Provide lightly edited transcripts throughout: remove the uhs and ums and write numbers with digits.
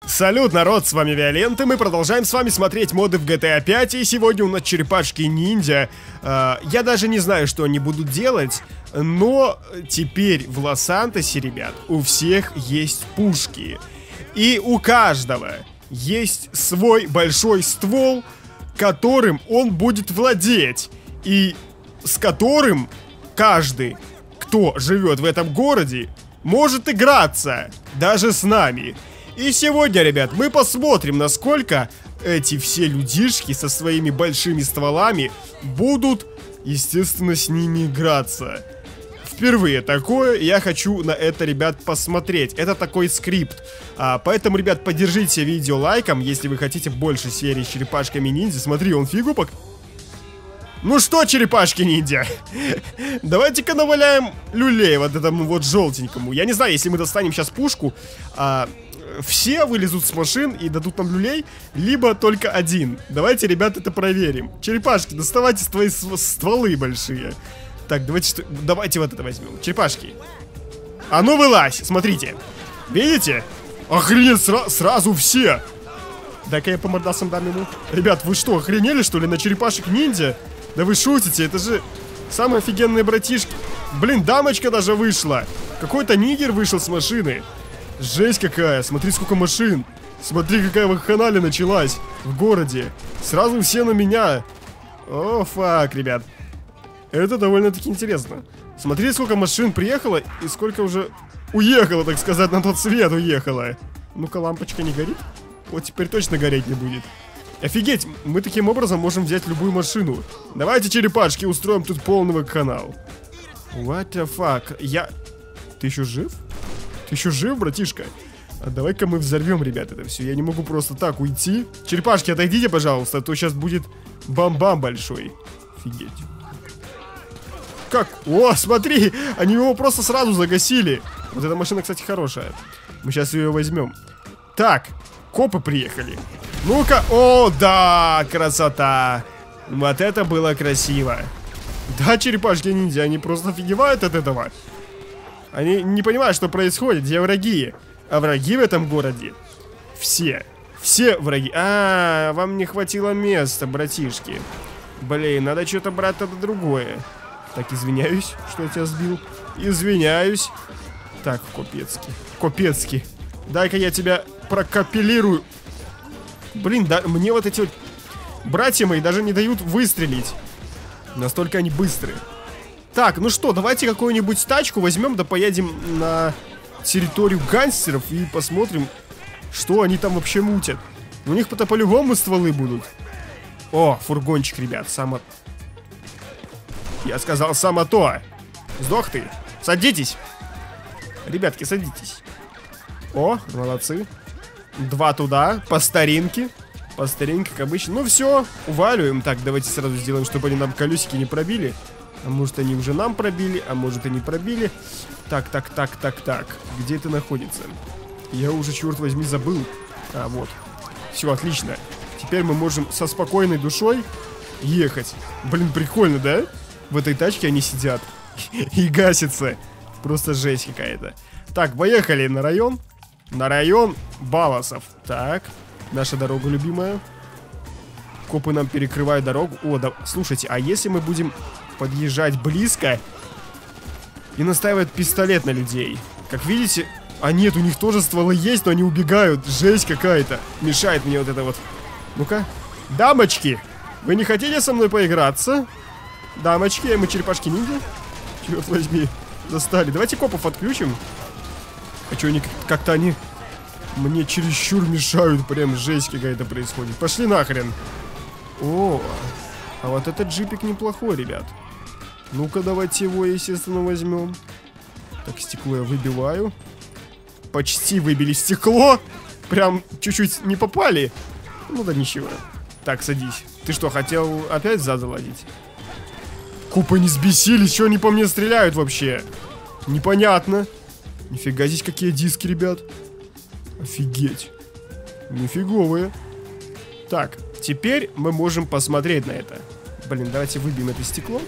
Салют, народ, с вами Виолент, и мы продолжаем с вами смотреть моды в GTA 5, и сегодня у нас черепашки-ниндзя. Я даже не знаю, что они будут делать, но теперь в Лос-Сантосе, ребят, у всех есть пушки. И у каждого есть свой большой ствол, которым он будет владеть, и с которым каждый, кто живет в этом городе, может играться, даже с нами. И сегодня, ребят, мы посмотрим, насколько эти все людишки со своими большими стволами будут, естественно, с ними играться. Впервые такое, я хочу на это, ребят, посмотреть. Это такой скрипт. Поэтому, ребят, поддержите видео лайком, если вы хотите больше серии с черепашками-ниндзя. Смотри, он фигу пок... Ну что, черепашки-ниндзя, давайте-ка наваляем люлей вот этому вот желтенькому. Я не знаю, если мы достанем сейчас пушку, все вылезут с машин и дадут нам люлей, либо только один. Давайте, ребят, это проверим. Черепашки, доставайте свои стволы большие. Так, давайте вот это возьмем. Черепашки. А ну вылазь, смотрите. Видите? Охренеть, сразу все. Дай-ка я по мордасам дам ему. Ребят, вы что, охренели, что ли, на черепашек-ниндзя? Да вы шутите, это же самые офигенные братишки. Блин, дамочка даже вышла. Какой-то нигер вышел с машины. Жесть какая, смотри, сколько машин. Смотри, какая вакханалия началась в городе. Сразу все на меня. О, фак, ребят. Это довольно-таки интересно. Смотри, сколько машин приехало и сколько уже уехало, так сказать, на тот свет уехало. Ну-ка, лампочка не горит? Вот теперь точно гореть не будет. Офигеть, мы таким образом можем взять любую машину. Давайте, черепашки, устроим тут полный вакханал. What the fuck? Ты еще жив? Ты еще жив, братишка? А давай-ка мы взорвем, ребят, это все. Я не могу просто так уйти. Черепашки, отойдите, пожалуйста, а то сейчас будет бам-бам большой. Офигеть. Как? О, смотри, они его просто сразу загасили. Вот эта машина, кстати, хорошая. Мы сейчас ее возьмем. Так, копы приехали. Ну-ка, о, да, красота. Вот это было красиво. Да, черепашки-ниндзя, они просто офигевают от этого. Они не понимают, что происходит, где враги. А враги в этом городе все враги. Вам не хватило места, братишки. Блин, надо что-то брать тогда другое. Так, извиняюсь, что я тебя сбил. Извиняюсь. Так, Копецкий. Дай-ка я тебя прокапелирую. Блин, да, мне вот эти вот братья мои даже не дают выстрелить. Настолько они быстрые. Так, ну что, давайте какую-нибудь тачку возьмем, да поедем на территорию гангстеров и посмотрим, что они там вообще мутят. У них-то по-любому стволы будут. О, фургончик, ребят, Я сказал, само то. Сдох ты. Садитесь. Ребятки, садитесь. О, молодцы. 2 туда, по старинке. По старинке, как обычно. Ну все, уваливаем. Так, давайте сразу сделаем, чтобы они нам колесики не пробили. А может они уже нам пробили, а может и не пробили. Так. Где это находится? Я уже, черт возьми, забыл. Вот. Все, отлично. Теперь мы можем со спокойной душой ехать. Блин, прикольно, да? В этой тачке они сидят и гасятся. Просто жесть какая-то. Так, поехали на район. На район Баласов. Так, наша дорога любимая. Копы нам перекрывают дорогу. О, да, слушайте, а если мы будем подъезжать близко и настраивать пистолет на людей? Как видите... А нет, у них тоже стволы есть, но они убегают. Жесть какая-то. Мешает мне вот это вот. Ну-ка. Дамочки, вы не хотите со мной поиграться? Дамочки, мы черепашки-ниндзя. Черт возьми, застали. Давайте копов отключим. А что, как-то они мне чересчур мешают. Прям жесть какая-то происходит. Пошли нахрен. О, а вот этот джипик неплохой, ребят. Ну-ка, давайте его, естественно, возьмем. Так, стекло я выбиваю. Почти выбили стекло. Прям чуть-чуть не попали. Ну да ничего. Так, садись. Ты что, хотел опять зад заладить? Копы не сбесились, что они по мне стреляют вообще? Непонятно. Нифига здесь какие диски, ребят. Офигеть. Нифиговые. Так, теперь мы можем посмотреть на это. Блин, давайте выбьем это стекло.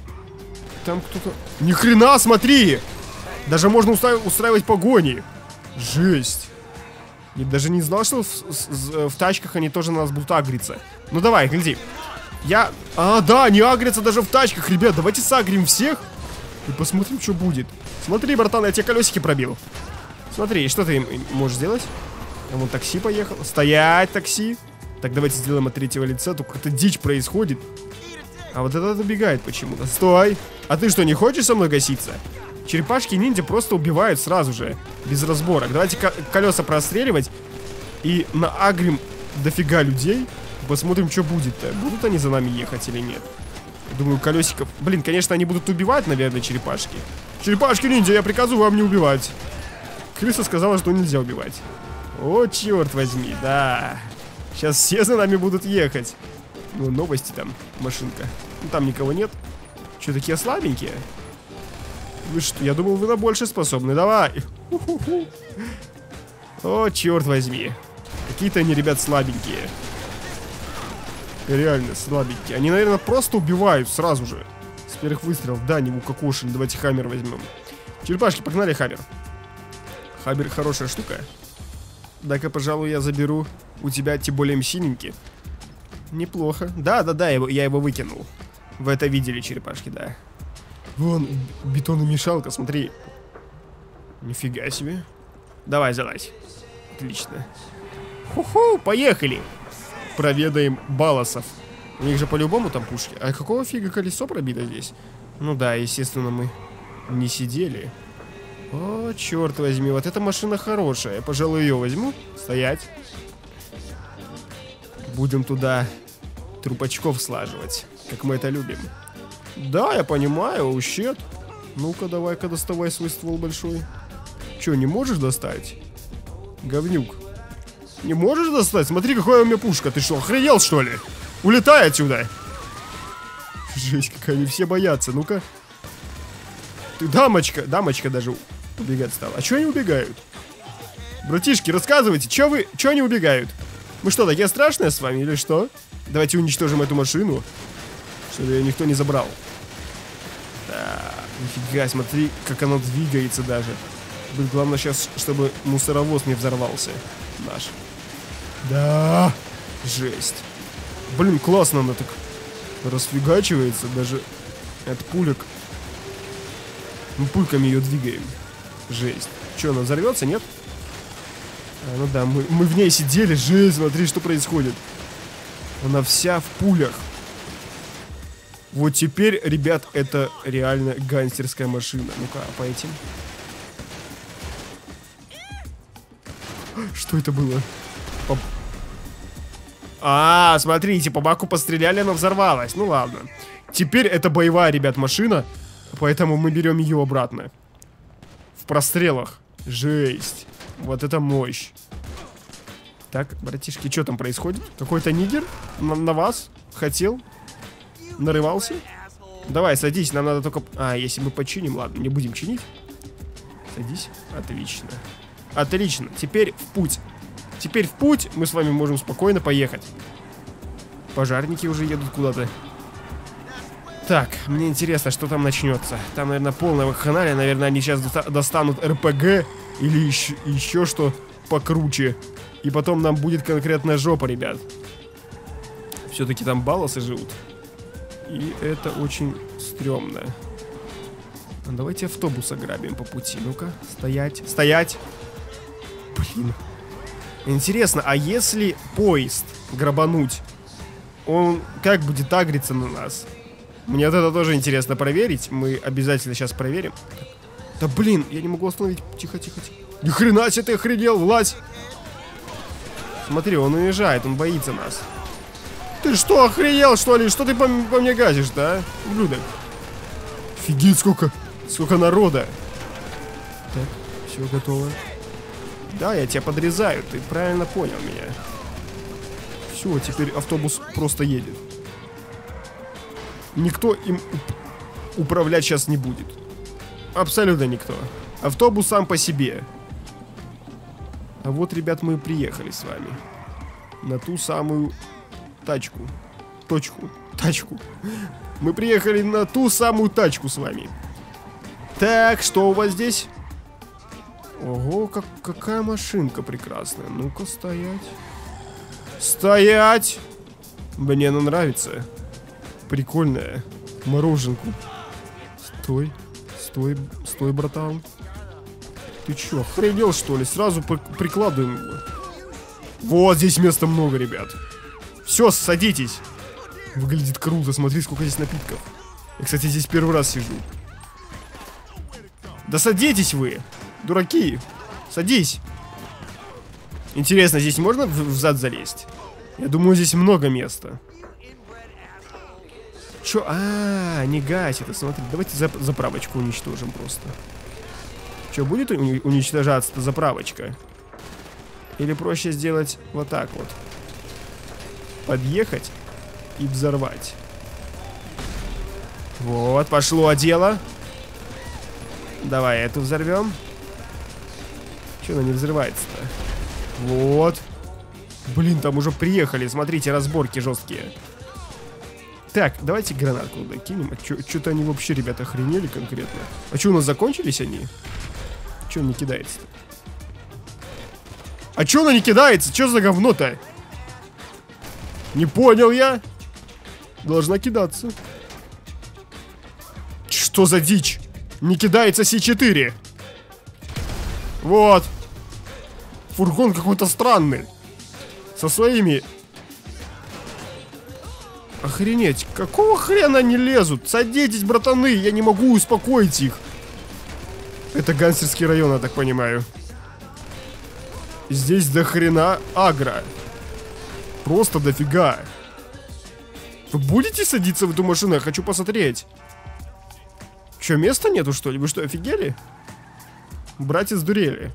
Там кто-то... Ни хрена, смотри! Даже можно устраивать погони. Жесть. Я даже не знал, что в тачках они тоже на нас будут агриться. Ну давай, гляди. Да, они агрятся даже в тачках, ребят. Давайте сагрим всех и посмотрим, что будет. Смотри, братан, я тебе колесики пробил. Смотри, что ты можешь сделать? Вон такси поехал. Стоять, такси. Так, давайте сделаем от третьего лица. Тут какая-то дичь происходит. А вот этот убегает почему-то. Стой. А ты что, не хочешь со мной гаситься? Черепашки-ниндзя просто убивают сразу же. Без разборок. Давайте колеса простреливать. И наагрим дофига людей. Посмотрим, что будет-то. Будут они за нами ехать или нет? Думаю, колесиков... Блин, конечно, они будут убивать, наверное, черепашки. Черепашки-ниндзя, я приказываю вам не убивать. Крыса сказала, что нельзя убивать. О, черт возьми, да. Сейчас все за нами будут ехать. Ну, новости там, машинка. Ну, там никого нет. Что, такие слабенькие? Вы что, я думал, вы на больше способны. Давай. О, черт возьми. Какие-то они, ребят, слабенькие. Реально слабенькие. Они, наверное, просто убивают сразу же. С первых выстрелов. Да, не укокошили. Давайте хаммер возьмем. Черепашки, погнали хаммер. Хаммер хорошая штука. Дай-ка, пожалуй, я заберу у тебя, тем более синенький. Неплохо. Да, я его выкинул. Вы это видели, черепашки, да. Вон, бетономешалка, смотри. Нифига себе. Давай, залазь. Отлично. Ху-ху, поехали. Проведаем балосов. У них же по-любому там пушки. А какого фига колесо пробито здесь? Ну да, естественно, мы не сидели. О, черт возьми, вот эта машина хорошая. Я, пожалуй, ее возьму. Стоять. Будем туда трупачков слаживать, как мы это любим. Да, я понимаю, ущет. Ну-ка, давай-ка доставай свой ствол большой. Че, не можешь достать? Говнюк. Не можешь достать? Смотри, какая у меня пушка. Ты что, охренел, что ли? Улетай отсюда. Жесть, какая они все боятся. Ну-ка. Ты, дамочка даже убегать стала. А чё они убегают? Братишки, рассказывайте, чё они убегают? Мы что, такие страшные с вами или что? Давайте уничтожим эту машину, чтобы ее никто не забрал. Да, нифига, смотри, как она двигается даже. Блин, главное сейчас, чтобы мусоровоз не взорвался наш. Да, жесть. Блин, классно она так расфигачивается, даже от пулек. Мы пульками ее двигаем. Жесть. Че, она взорвется, нет? А, ну да, мы в ней сидели. Жесть, смотри, что происходит. Она вся в пулях. Вот теперь, ребят, это реально гангстерская машина. Ну-ка, по этим. Что это было? Смотрите, по баку постреляли, она взорвалась. Ну ладно. Теперь это боевая, ребят, машина. Поэтому мы берем ее обратно. В прострелах. Жесть. Вот это мощь. Так, братишки, что там происходит? Какой-то нигер на вас хотел? Нарывался? Давай, садись, нам надо только... если мы починим, ладно, не будем чинить. Садись. Отлично. Отлично. Теперь в путь. Теперь в путь мы с вами можем спокойно поехать. Пожарники уже едут куда-то. Так, мне интересно, что там начнется. Там, наверное, полная вакханалия. Наверное, они сейчас достанут РПГ или еще что покруче. И потом нам будет конкретная жопа, ребят. Все-таки там балосы живут. И это очень стрёмно. Давайте автобус ограбим по пути. Ну-ка, стоять. Стоять! Блин. Интересно, а если поезд грабануть, он как будет агриться на нас? Мне вот это тоже интересно проверить. Мы обязательно сейчас проверим. Да блин, я не могу остановить. Тихо, тихо, тихо. Ни хрена себе, ты охренел, влазь. Смотри, он уезжает, он боится нас. Ты что, охренел, что ли? Что ты по мне газишь-то, а? Ублюдок. Офигеть, сколько народа. Так, все готово. Да, я тебя подрезаю, ты правильно понял меня. Все, теперь автобус просто едет. Никто им управлять сейчас не будет. Абсолютно никто. Автобус сам по себе. А вот, ребят, мы приехали с вами. На ту самую тачку. Тачку. Мы приехали на ту самую тачку с вами. Так, что у вас здесь? Ого, какая машинка прекрасная. Ну-ка, стоять. Стоять! Мне она нравится. Прикольная. Мороженку. Стой. Стой, братан. Ты чё, охренел, что ли? Сразу прикладываем его. Вот здесь места много, ребят. Все, садитесь. Выглядит круто, смотри, сколько здесь напитков. Я, кстати, здесь первый раз сижу. Да садитесь вы, дураки. Садись. Интересно, здесь можно в зад залезть? Я думаю, здесь много места. Чё? Не гасит, смотри. Давайте заправочку уничтожим просто. Чё, будет уничтожаться-то заправочка? Или проще сделать вот так вот? Подъехать и взорвать. Вот, пошло дело. Давай эту взорвем. Чё она не взрывается-то? Вот. Блин, там уже приехали. Смотрите, разборки жесткие. Так, давайте гранатку туда кинем. Что-то они вообще, ребята, охренели конкретно. А что, у нас закончились они? Че он не кидается-то? А че она не кидается? Че за говно-то? Не понял я. Должна кидаться. Что за дичь? Не кидается С4. Вот. Фургон какой-то странный. Со своими... Охренеть. Какого хрена они лезут? Садитесь, братаны. Я не могу успокоить их. Это гангстерский район, я так понимаю. Здесь до хрена агро. Просто дофига. Вы будете садиться в эту машину? Я хочу посмотреть. Че, места нету, что ли? Вы что, офигели? Братья сдурели.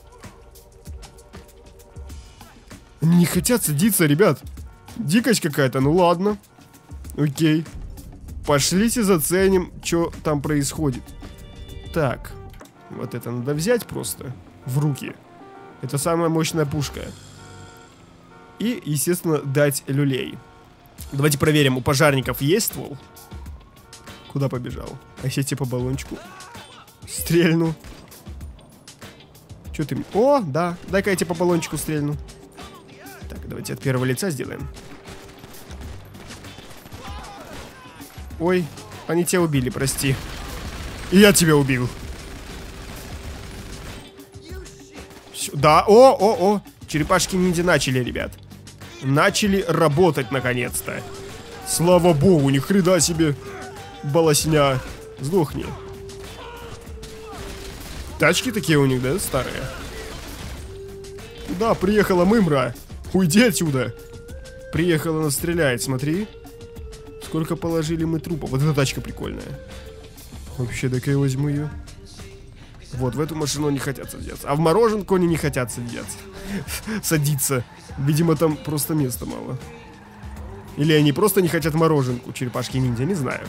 Они не хотят садиться, ребят. Дикость какая-то, ну ладно. Окей. Пошлите заценим, что там происходит. Так. Вот это надо взять просто в руки. Это самая мощная пушка. И, естественно, дать люлей. Давайте проверим, у пожарников есть ствол? Куда побежал? А если по баллончику стрельну. Че ты... О, да, дай-ка я тебе по баллончику стрельну. Так, давайте от первого лица сделаем. Ой, они тебя убили, прости. И я тебя убил. Да, о, черепашки-ниндзя начали, ребят. Начали работать, наконец-то. Слава богу, ни хрена себе. Балосня. Сдохни. Тачки такие у них, да, старые? Да, приехала мымра. Уйди отсюда. Приехала нас стрелять, смотри. Сколько положили мы трупов. Вот эта тачка прикольная. Вообще, так я возьму ее. Вот, в эту машину не хотят садиться. А в мороженку они не хотят садиться. Видимо, там просто места мало. Или они просто не хотят мороженку. Черепашки-ниндзя, не знаю.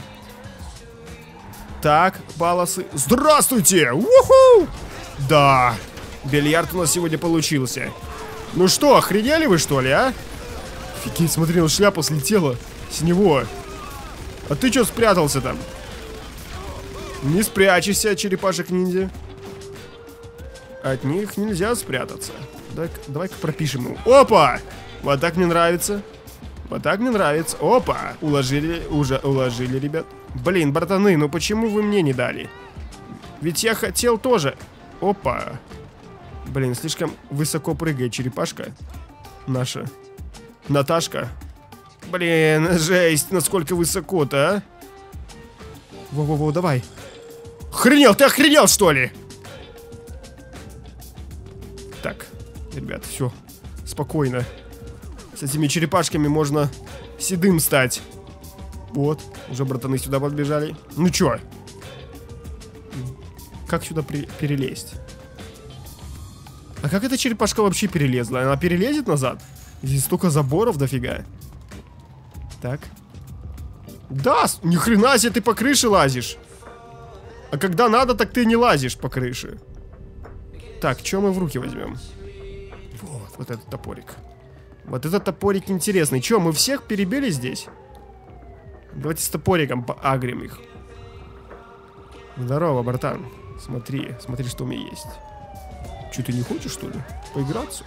Так, баласы. Здравствуйте! Уху! Да, бильярд у нас сегодня получился. Ну что, охренели вы, что ли, а? Офигеть, смотри, ну шляпа слетела с него. А ты что спрятался там? Не спрячешься от черепашек-ниндзя. От них нельзя спрятаться. Давай-ка пропишем ему. Опа! Вот так мне нравится. Вот так мне нравится. Опа! Уже уложили, ребят. Блин, братаны, ну почему вы мне не дали? Ведь я хотел тоже. Опа! Блин, слишком высоко прыгает черепашка. Наша. Наташка. Блин, жесть, насколько высоко-то, а? Во-во-во, давай. Охренел, ты охренел, что ли? Так, ребят, все. Спокойно. С этими черепашками можно седым стать. Вот, уже братаны сюда подбежали. Ну чё? Как сюда перелезть? А как эта черепашка вообще перелезла? Она перелезет назад? Здесь столько заборов дофига. Так. Да, ни хрена себе ты по крыше лазишь. А когда надо, так ты не лазишь по крыше. Так, что мы в руки возьмем? Вот этот топорик. Вот этот топорик интересный. Че, мы всех перебили здесь? Давайте с топориком поагрим их. Здорово, братан. Смотри, что у меня есть. Че, ты не хочешь, что ли? Поиграться?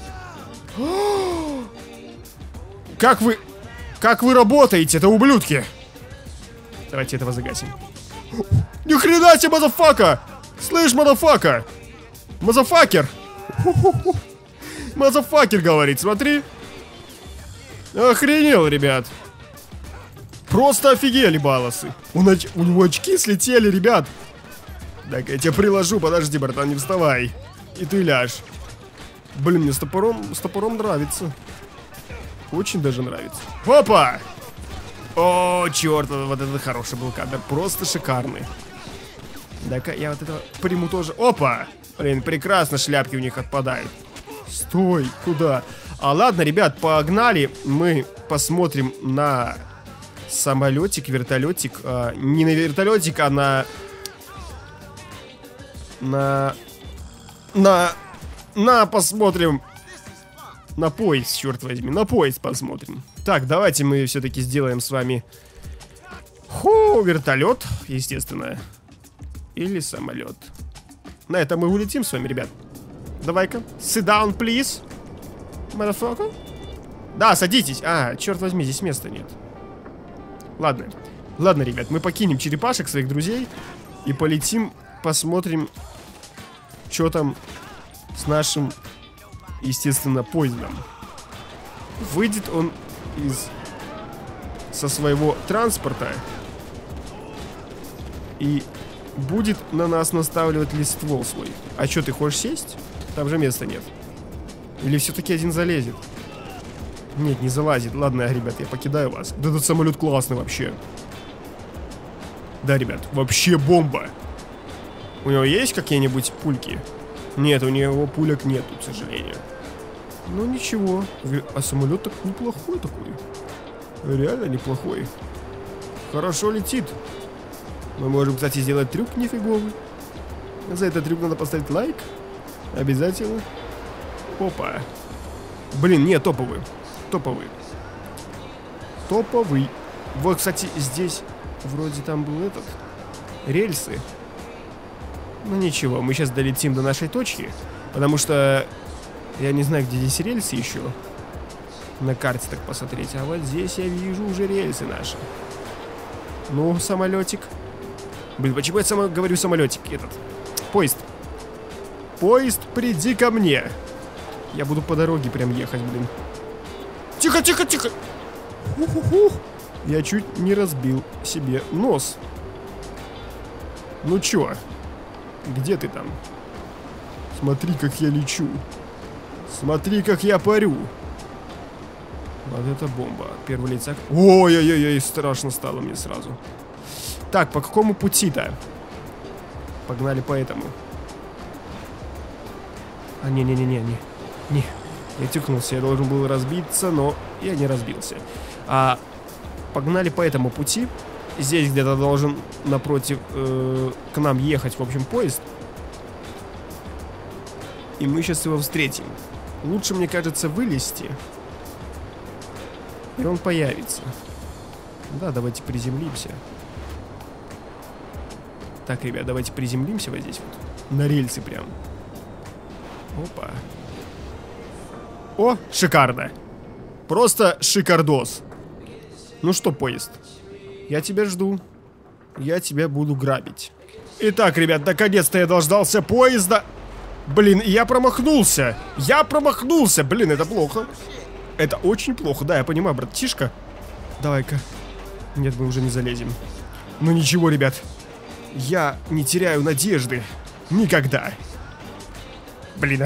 Как вы работаете-то, ублюдки? Давайте этого загасим. Ни хрена себе, мазафака! Слышь, мазафака! Мазафакер! Мазафакер, говорит, смотри. Охренел, ребят. Просто офигели баласы. У него очки слетели, ребят. Так, я тебя приложу, подожди, братан, не вставай. И ты ляжь. Блин, мне с топором нравится. Очень даже нравится. Опа! О, черт, вот это хороший был кадр. Просто шикарный. Так-ка я вот этого приму тоже. Опа! Блин, прекрасно, шляпки у них отпадают. Стой, куда? Ладно, ребят, погнали. Мы посмотрим на самолетик, вертолетик. Не на вертолетик, а посмотрим. На поезд, черт возьми. На поезд посмотрим. Так, давайте мы все-таки сделаем с вами вертолет, естественно. Или самолет. На этом мы улетим с вами, ребят. Давай-ка. Sit down, please. Motherfucker. Да, садитесь. Черт возьми, здесь места нет. Ладно. Ладно, ребят, мы покинем черепашек, своих друзей. И полетим, посмотрим, что там с нашим, естественно, поездом. Выйдет он со своего транспорта и будет на нас наставливать ли ствол свой. А что, ты хочешь сесть? Там же места нет. Или все-таки один залезет? Нет, не залазит. Ладно, ребят, я покидаю вас. Да этот самолет классный вообще. Да, ребят, вообще бомба. У него есть какие-нибудь пульки? Нет, у него пулек нету, к сожалению. Ну ничего. А самолет так неплохой такой. Реально неплохой. Хорошо летит. Мы можем, кстати, сделать трюк нифиговый. За этот трюк надо поставить лайк. Обязательно. Опа. Блин, не, топовый. Топовый. Топовый. Вот, кстати, здесь вроде там был рельсы. Ну ничего, мы сейчас долетим до нашей точки. Потому что я не знаю, где здесь рельсы еще. На карте так посмотреть. А вот здесь я вижу уже рельсы наши. Ну, самолетик. Блин, почему я говорю самолетик Поезд. Поезд, приди ко мне. Я буду по дороге прям ехать, блин. Тихо, тихо, тихо. Я чуть не разбил себе нос. Ну чё? Где ты там? Смотри, как я лечу. Смотри, как я парю. Вот это бомба. Первый лицак. Ой-ой-ой, страшно стало мне сразу. Так, по какому пути-то? Погнали по этому. Не. Я тюкнулся, я должен был разбиться, но я не разбился. Погнали по этому пути. Здесь где-то должен напротив к нам ехать, в общем, поезд. И мы сейчас его встретим. Лучше, мне кажется, вылезти. И он появится. Да, давайте приземлимся. Так, ребят, давайте приземлимся вот здесь вот. На рельсы прям. Опа. О, шикарно. Просто шикардос. Ну что, поезд? Я тебя жду. Я тебя буду грабить. Итак, ребят, наконец-то я дождался поезда. Блин, я промахнулся. Блин, это плохо. Это очень плохо. Да, я понимаю, братишка. Давай-ка. Нет, мы уже не залезем. Ну ничего, ребят. Я не теряю надежды. Никогда. Блин.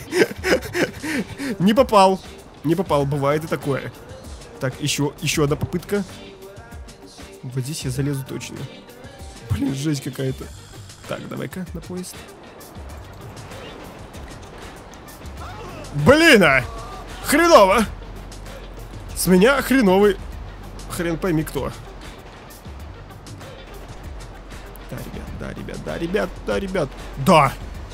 Не попал. Не попал, бывает и такое. Так, еще одна попытка. Вот здесь я залезу точно. Блин, жесть какая-то. Так, давай-ка на поезд. Блин, хреново. С меня хреновый. Хрен пойми кто. Да, ребят. Да.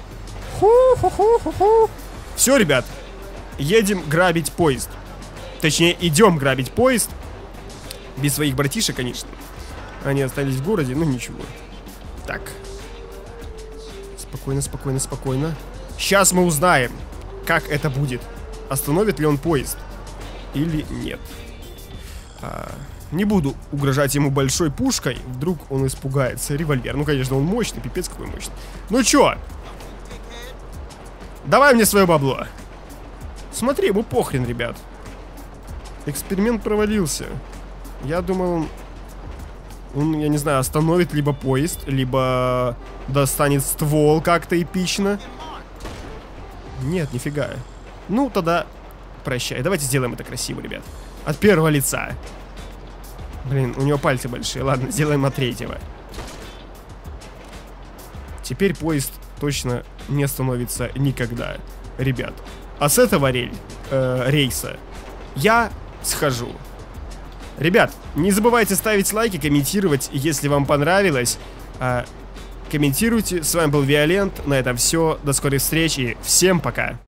Все, ребят. Едем грабить поезд. Точнее, идем грабить поезд. Без своих братишек, конечно. Они остались в городе, но ничего. Так. Спокойно. Сейчас мы узнаем, как это будет. Остановит ли он поезд или нет. Не буду угрожать ему большой пушкой. Вдруг он испугается. Револьвер. Ну, конечно, он мощный. Пипец какой мощный. Ну чё? Давай мне свое бабло. Смотри, ему похрен, ребят. Эксперимент провалился. Я думал, он, я не знаю, остановит либо поезд, либо достанет ствол как-то эпично. Нет, нифига. Ну, тогда прощай. Давайте сделаем это красиво, ребят. От первого лица. Блин, у него пальцы большие. Ладно, сделаем от третьего. Теперь поезд точно не остановится никогда, ребят. А с этого рейса я схожу. Ребят, не забывайте ставить лайки, комментировать, если вам понравилось. Комментируйте. С вами был Виолент. На этом все. До скорой встречи. Всем пока.